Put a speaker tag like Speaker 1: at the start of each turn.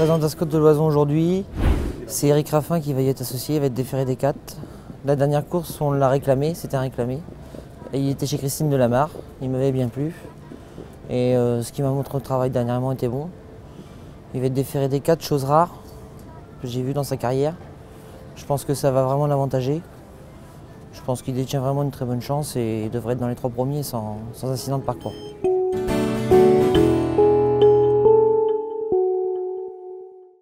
Speaker 1: Présente à Scott de Loison aujourd'hui, c'est Eric Raffin qui va y être associé, il va être déféré des 4. La dernière course, on l'a réclamé, c'était un réclamé. Et il était chez Christine Delamarre, il m'avait bien plu. Et ce qui m'a montré le travail dernièrement était bon. Il va être déféré des 4, chose rare que j'ai vu dans sa carrière. Je pense que ça va vraiment l'avantager. Je pense qu'il détient vraiment une très bonne chance et il devrait être dans les 3 premiers sans incident de parcours.